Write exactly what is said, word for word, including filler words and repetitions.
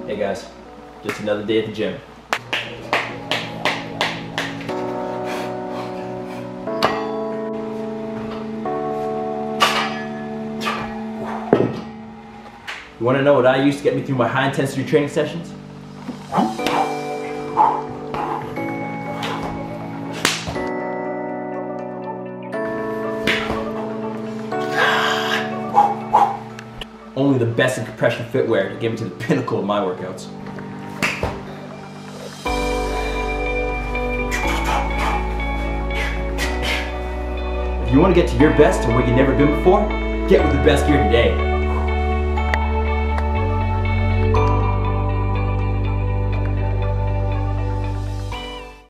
Hey guys, just another day at the gym. You want to know what I use to get me through my high intensity training sessions? Only the best in compression footwear to get me to the pinnacle of my workouts. If you want to get to your best and where you've never been before, get with the best gear today.